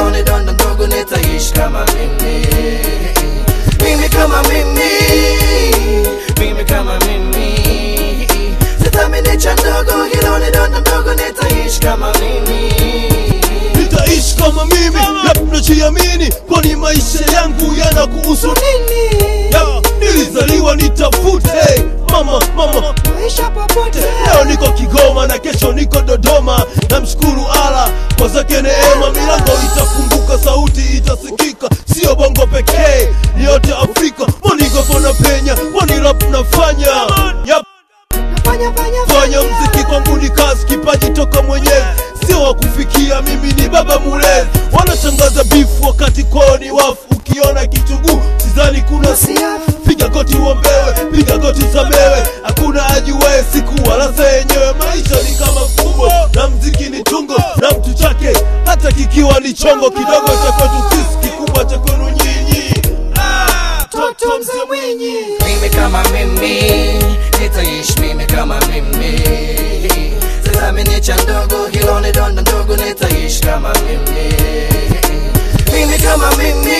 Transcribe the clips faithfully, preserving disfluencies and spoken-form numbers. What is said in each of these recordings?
hilo ni donda ndogo, nitaishi kama mimi. Mimi kama mimi, mimi kama mimi. Sithamini cha ndogo, hilo ni donda ndogo, nitaishi kama mimi. Nitaishi kama mimi, labda najiamini, kwani maisha yangu yanakuhusu nini? Yeah, nilizaliwa nitafute, hey, mama, mama, maisha popote. Leo niko Kigoma na kesho niko Dodoma. Namshukuru Allah kwa zake neema, milango itafunguka, sauti itasikika. Sio bongo pekee, ni yote Afrika. Monigo kona penya, kwani rap nafanya. Yep. Fanya, fanya, fanya mziki kwangu ni kazi, kipaji toka mwenyewe, sio wa kufikia, mimi ni baba mulezi. Wanatangaza bifu wakati kwao ni wafu. Ukiona kichuguu sidhani kuna siafu. Piga goti uombewe, piga goti samewe. Hakuna ajuwae siku wala saa yenyewe. Maisha ni kama fumbo na mziki ni tungo na mtu chake, hata kikiwa ni chongo. Kidogo cha kwetu sisi, kikubwa cha kwenu nyinyi. Ah, toto mzee Mwinyi. Mimi kama mimi, nitaishi mimi kama mimi. Sithamini cha ndogo, hilo ni donda ndogo, nitaishi kama mimi. Mimi kama mimi,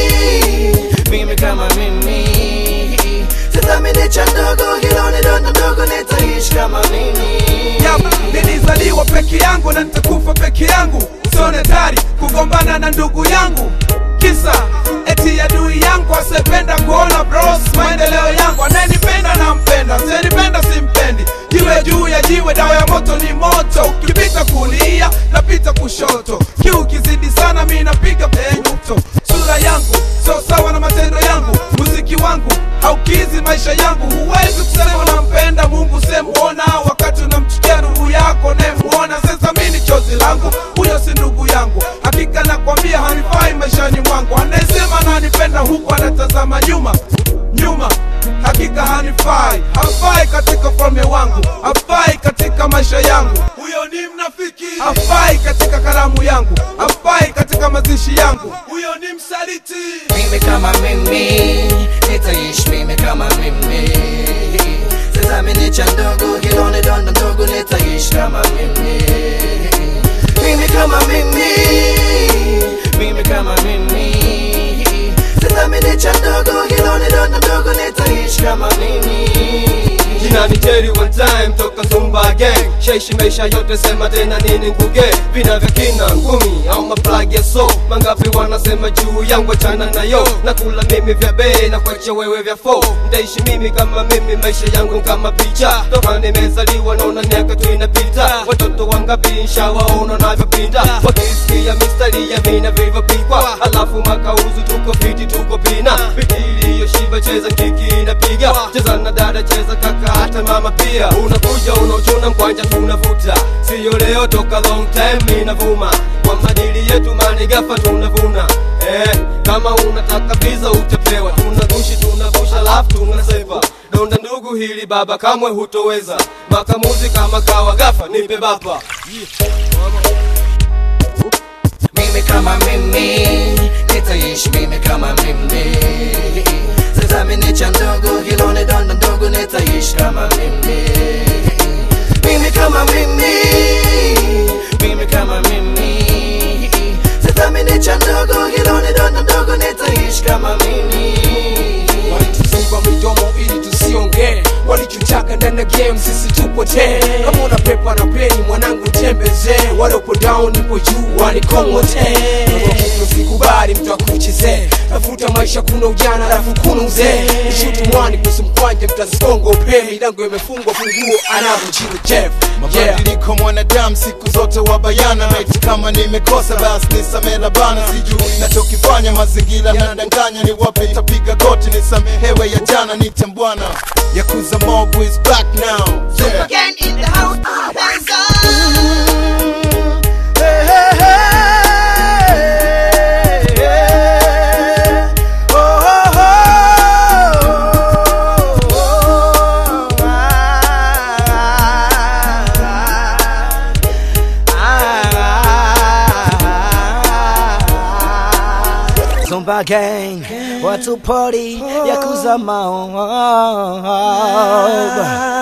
mimi kama mimi. Sithamini cha ndogo, hilo ni donda ndogo, nitaishi kama mimi. Nilizaliwa peke yangu na nitakufa peke yangu. Usione tari kugombana na ndugu yangu, kisa eti adui yangu asependa kuona bros maendeleo yangu. Ananipenda na mpenda, usinipenda simpendi. Jiwe juu ya jiwe, dawa ya moto ni moto. Ukipita kulia napita kushoto, kiu kizidi sana mimi napiga penyuto. Sura yangu sio sawa na matendo yangu, muziki wangu haukizi maisha yangu. Huwezi kusema unampenda Mungu semuona, wakati unamchukia ndugu yako nemuona. Sasa mimi chozi langu, huyo si ndugu yangu. Hakika nakwambia hanifai maishani mwangu. Anasema ananipenda huku anatazama nyuma nyuma, hakika hanifai. Hafai katika ufalme wangu, hafai katika maisha yangu. Huyo ni mnafiki. Hafai katika karamu yangu, hafai katika mazishi yangu. Huyo ni msaliti. Mimi kama mimi, nitaishi mimi kama mimi. Sithamini cha ndogo, hilo ni donda ndogo, nitaishi kama mimi. Mimi kama mimi, mimi kama mimi. Sithamini cha ndogo, hilo ni donda ndogo, nitaishi kama mimi. Jina ni Jerry one time toka Zumba gang. Shaishi maisha yote, sema tena nini nguge. Vina vya kina ngumi au maplagi ya so. Mangapi wanasema juu yangu achana na yo. Nakula mimi vya bei na kuacha wewe vya fo. Nitaishi mimi kama mimi, maisha yangu kama picha. Toka nimezaliwa naona miaka tu inapita. Watoto wangapi nishawaona navyopinda. Wakisikia mistari ya mina vilivyopigwa. Alafu makauzu tuko fiti tuko pina. Bidili yo shiba cheza kiki inapiga. Cheza na dada cheza kaka hata mama pia. Unakuja unaochuna mkwanja tunavuta. Siyo leo toka long time inavuma. Kwa madili yetu manigafa tunavuna. Eh, kama unataka visa utapewa. Tunagushi tunavusha lafu tunaseva. Donda ndugu hili baba kamwe hutoweza. Makamuzi kama kawa gafa nipe baba. Mimi kama mimi, nitaishi mimi kama mimi. Sithamini cha ndogo, hilo ni donda ndogo, nitaishi kama mimi. Mimi kama mimi, mimi kama mimi. Sithamini cha ndogo, hilo ni donda ndogo, nitaishi kama mimi. Walituziba midomo ili tusiongee, walichotaka ndani ya game sisi tupotee. Kama una pepa na peni mwanangu tembeze, walopo down nipo juu wanikongote. Usikubali mtu akuchezee, tafuta maisha kuna ujana alafu kuna uzee. Nishuti mwani kuhusu mkwanja mtasongo pe, milango imefungwa funguo anavyochini Jeff. Mabadiliko mwanadamu siku zote wabayana. Night kama nimekosa basi nisamehe bana. Sijui nachokifanya mazingira nadanganya. Ni wapi tapiga goti nisamehewe ya jana nitembwana. Yakuza Mob is back now. Yeah. Again in the house, hands up. Hey, hey, hey, hey. Oh, oh, oh, oh, oh. Zumba gang, watu party, Yakuza Mob.